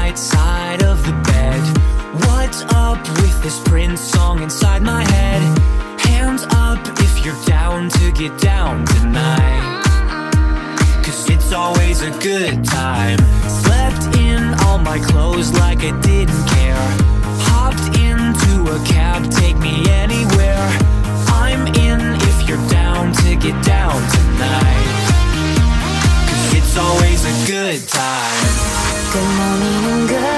right side of the bed. What's up with this Prince song inside my head? Hands up if you're down to get down tonight, 'cause it's always a good time. Slept in all my clothes like I didn't care. Hopped into a cab, take me anywhere. I'm in if you're down to get down tonight, 'cause it's always a good time. Good morning and good